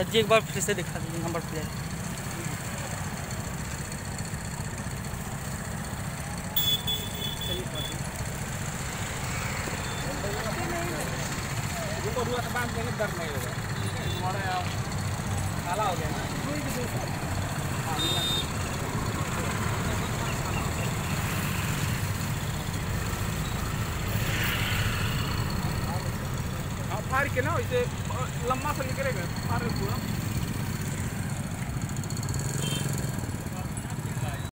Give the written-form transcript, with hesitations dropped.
जी एक बार फिर से दिखा दीजिए नंबर प्लेट। काला हो गया ना। फाड़ के ना वैसे लंबा सा निकलेगा फाड़ पूरा।